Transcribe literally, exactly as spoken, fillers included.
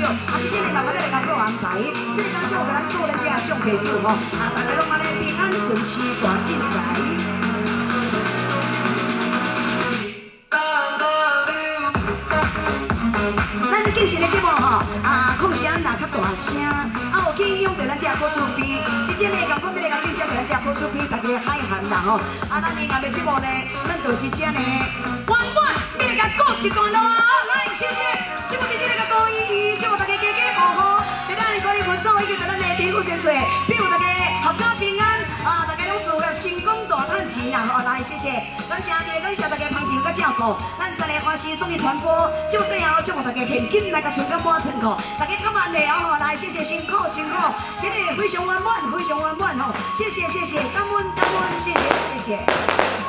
啊，今天老板在来做安排，你哋讲就给咱做人家种客主吼，啊，大家拢安尼平安顺遂，大进财。 进行的节目吼，啊，控声若较大声，啊，有去用着咱只歌手边，你这个共款要来甲竞争着咱只歌手边，大家海涵啦吼，啊，咱今日的节目呢，咱就伫这呢，原本要来甲过一段落啊，来，谢谢，节目伫这个甲高一一，节目大家家家好好，在咱的高一分数，以及在咱的天父先生，祝大家阖家平安，啊，大家拢事业成功大赚钱啦，吼，来，谢谢，感谢大家，感谢大家捧场甲照顾，咱三个欢喜送去传播，节目最后祝福大家现金。 来个春干满仓库，大家感恩的哦，来谢谢辛苦辛苦，今日非常圆满，非常圆满吼，谢谢谢谢，感恩感恩，谢谢谢谢。